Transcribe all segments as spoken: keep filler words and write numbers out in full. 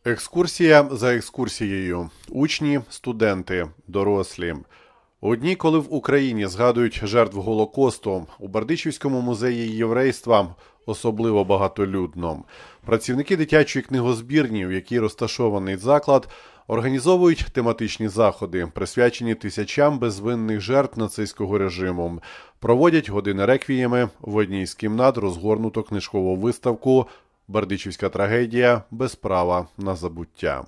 Екскурсія за екскурсією. Учні, студенти, дорослі. У дні, коли в Україні згадують жертв Голокосту, у Бердичівському музеї єврейства особливо багатолюдно. Працівники дитячої книгозбірні, в якій розташований заклад, організовують тематичні заходи, присвячені тисячам безвинних жертв нацистського режиму. Проводять години реквієми, в одній з кімнат розгорнуто книжкову виставку «Бердичівська трагедія. Без права на забуття».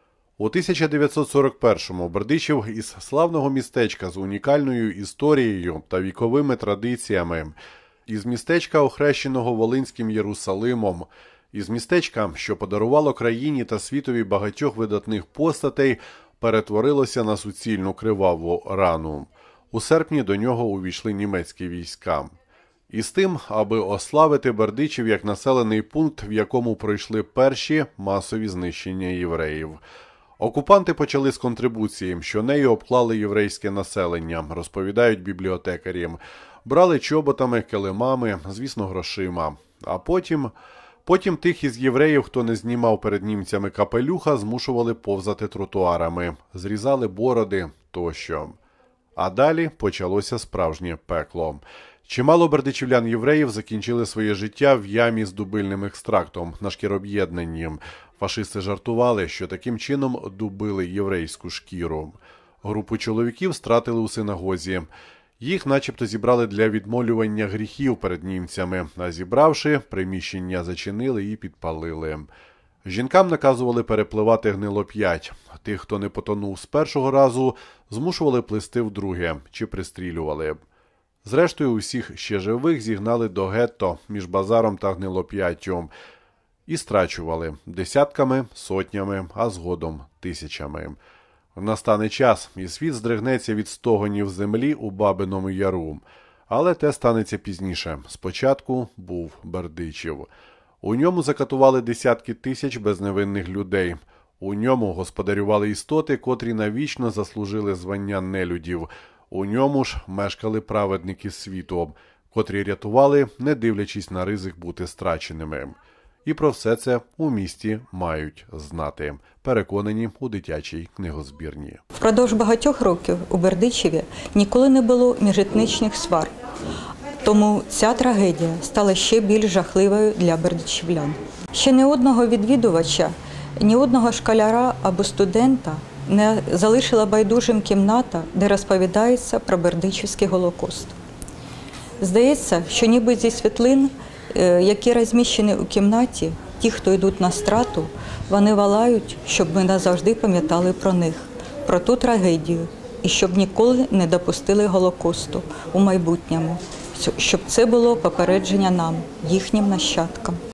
У тисяча дев'ятсот сорок першому Бердичів із славного містечка з унікальною історією та віковими традиціями, із містечка, охрещеного Волинським Єрусалимом, із містечка, що подарувало країні та світові багатьох видатних постатей, перетворилося на суцільну криваву рану. У серпні до нього увійшли німецькі війська. І з тим, аби ославити Бердичів як населений пункт, в якому пройшли перші масові знищення євреїв. Окупанти почали з контрибуції, що нею обклали єврейське населення, розповідають бібліотекарі. Брали чоботами, килимами, звісно, грошима. А потім... Потім тих із євреїв, хто не знімав перед німцями капелюха, змушували повзати тротуарами, зрізали бороди тощо. А далі почалося справжнє пекло. Чимало бердичівлян-євреїв закінчили своє життя в ямі з дубильним екстрактом на шкіроб'єднанні. Фашисти жартували, що таким чином дубили єврейську шкіру. Групу чоловіків стратили у синагозі. Їх начебто зібрали для відмолювання гріхів перед німцями, а зібравши, приміщення зачинили і підпалили. Жінкам наказували перепливати гнилоп'ять. Тих, хто не потонув з першого разу, змушували плисти вдруге чи пристрілювали. Зрештою, усіх ще живих зігнали до гетто між базаром та гнилоп'яттю і страчували десятками, сотнями, а згодом тисячами. Настане час, і світ здригнеться від стогонів землі у Бабиному Яру. Але те станеться пізніше. Спочатку був Бердичів. У ньому закатували десятки тисяч безневинних людей. У ньому господарювали істоти, котрі навічно заслужили звання нелюдів. У ньому ж мешкали праведники світу, котрі рятували, не дивлячись на ризик бути страченими. І про все це у місті мають знати, переконані у дитячій книгозбірні. Впродовж багатьох років у Бердичеві ніколи не було міжетнічних свар. Тому ця трагедія стала ще більш жахливою для бердичівлян. Ще ні одного відвідувача, ні одного школяра або студента не залишила байдужим кімната, де розповідається про Бердичівський Голокост. Здається, що ніби зі світлин, які розміщені у кімнаті, ті, хто йдуть на страту, вони волають, щоб ми назавжди пам'ятали про них, про ту трагедію, і щоб ніколи не допустили Голокосту у майбутньому, щоб це було попередження нам, їхнім нащадкам.